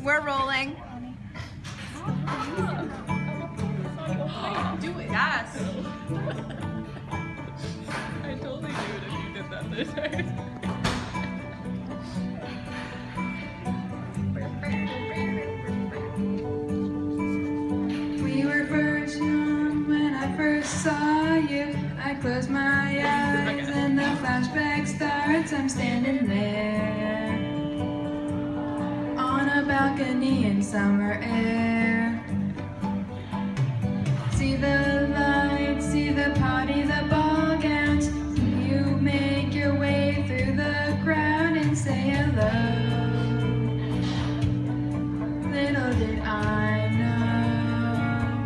We're rolling. Do it. Yes. I totally do it if you did that this time. We were first young when I first saw you. I close my eyes and the flashback starts. I'm standing there on a balcony in summer air. See the lights, see the party, the ball gowns. You make your way through the crowd and say hello. Little did I know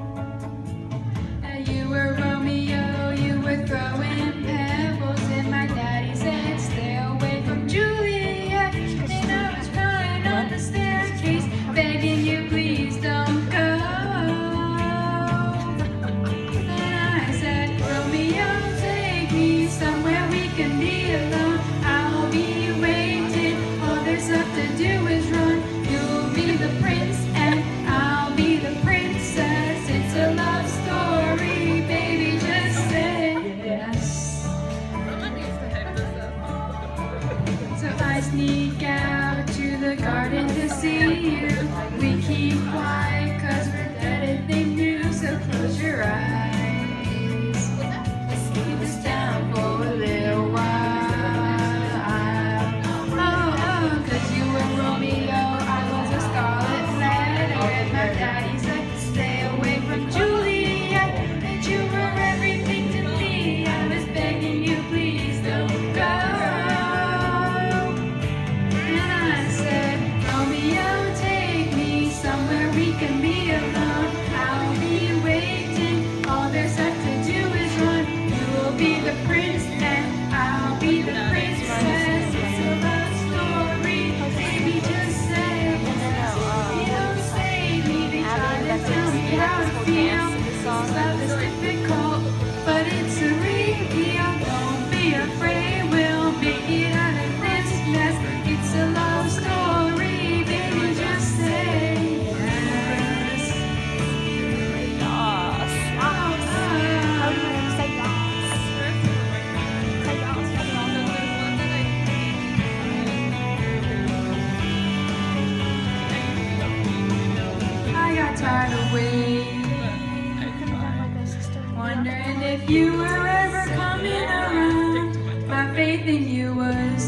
that you were Romeo. You were throwing pebbles and my daddy said stay away from Juliet. And I was crying on the staircase begging you please don't go. Somewhere we can be alone. I'll be waiting. All there's left to do is run. You'll be the prince and I'll be the princess. It's a love story, baby. Just say yes. So I sneak out to the garden to see you. We keep quiet 'cause we're dead if they knew. So close your eyes. Love is difficult, but it's surreal. Don't be afraid, we'll make it out of this mess. It's a love story, baby, just say yes. I got tired of waiting, wondering if you were ever coming around. My faith in you was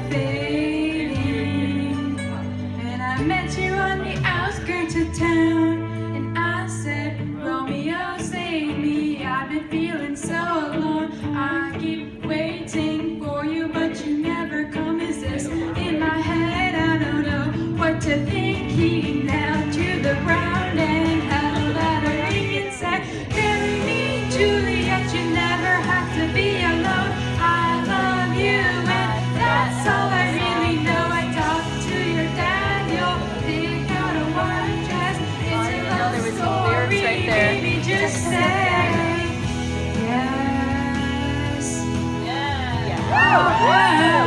fading, and I met you on the outskirts of town, and I said, Romeo, save me, I've been feeling so alone. I keep waiting for you, but you never come. Is this in my head? I don't know what to think. He nailed you the ground and had a letter ring and said, marry me, Juliet, you never have to be alone. I love you and that's all I really know. I talked to your dad, you'll pick out a white dress. It's a love story, baby, just say yes. Yeah. Oh, wow.